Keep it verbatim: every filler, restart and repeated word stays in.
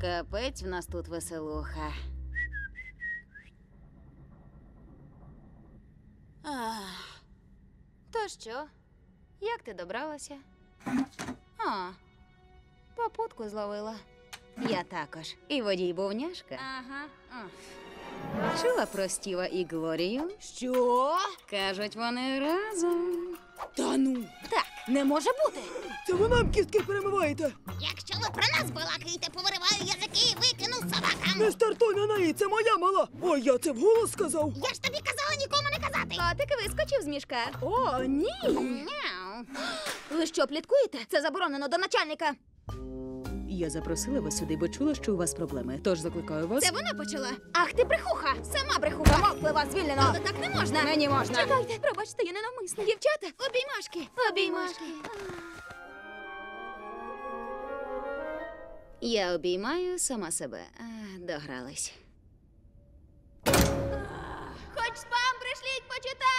Капець в нас тут веселуха. Ах. То що? Як ти добралася? А, попутку зловила. Я також. І водій був няшка. Ага. Чула про Стіва і Глорію? Що? Кажуть, вони разом. Та ну. Так, не може бути. Це ви нам кістки перемиваєте. Якщо ви про нас балакаєте, повириваю язики і викину собакам. Не стартуй на неї, це моя мала. Ой, я це вголос сказав. Я ж тобі казала нікому не казати. Котик вискочив з мішка. О, ні. Мяу. Ви що, пліткуєте? Це заборонено до начальника. Я запросила вас сюди, бо чула, що у вас проблеми. Тож закликаю вас. Це вона почала? Ах ти брехуха! Сама брехуха! Мовклива, звільнено! Але так не можна! Мені можна! Чекайте, пробачте, я ненавмисно. Дівчата, обіймашки! Обіймашки! Я обіймаю сама себе. А, догрались. Хоч спам пришліть почитати!